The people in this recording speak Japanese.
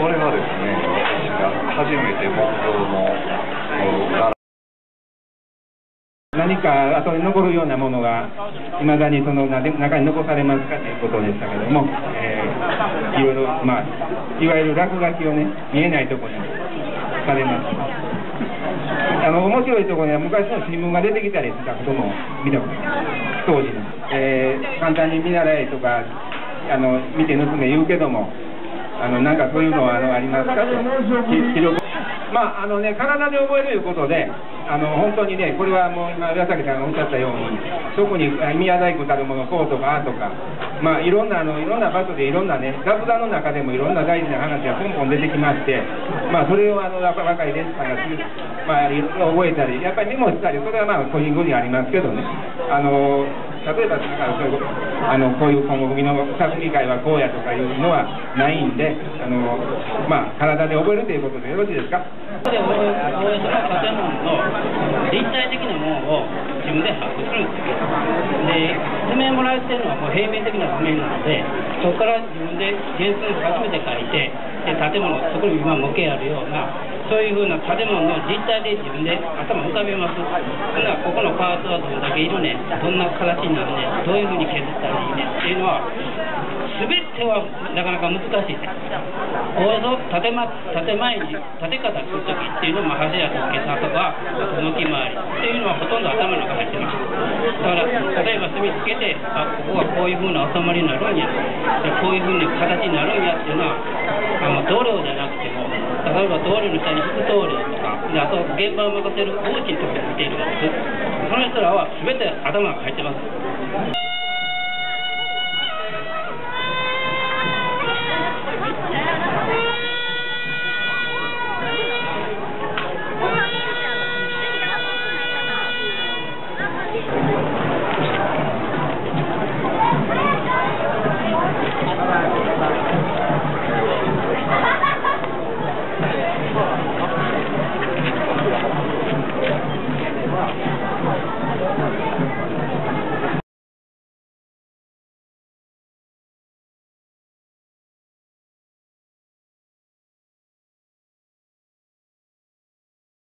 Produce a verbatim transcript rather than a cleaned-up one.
これがですね、私が初めて木造の何か後に残るようなものがいまだにその中に残されますかということでしたけども、えー、いろいろ、まあ、いわゆる落書きをね、見えないところにされます。あの面白いところには昔の新聞が出てきたりしたことも見たこと当時の、えー、簡単に見習えとかあの見て盗め言うけども、あのなんかそういうのはあのありますかと記録。まああのね、体で覚えるいうことで、あの本当にね、これはもう今岩崎さんがおっしゃったように、特に宮大工たるもの、こうとかあとか、まあいろんなあのいろんな場所でいろんなね、楽団の中でもいろんな大事な話がポンポン出てきまして、まあそれをあの若いレンさんがまあいろいろ覚えたり、やっぱりメモしたり、それはまあ個人個人ありますけどね。あの例えばなんかそういうあのこういう今後組の二組会はこうやとかいうのはないんで、あのまあ体で覚えるということでよろしいですか。 で大江その建物の立体的なものを自分で把握するんですよ。で図面もらってるのはこう平面的な図面なので、そこから自分で原寸初めて書いて、で建物そこに今模型あるようなそういうふうな建物の実体で自分で頭浮かべます。ほんならここのパーツはどんだけいるね、どんな形になるね、どういうふうに削ったらいいねっていうのは全てはなかなか難しいです。おおよそ建ま建前に建て方するときっていうのも柱とけさとか向き回りっていうのはほとんど頭の中に入ってます。だから例えば墨つけて、あここはこういうふうな収まりになるんや、でこういうふうな形になるんやっていうのはあの同僚じゃなくても、例えば同僚の下に副同僚とかで、あと現場を任せるコーチのところに見ているわけです。その人らは全て頭が入ってます。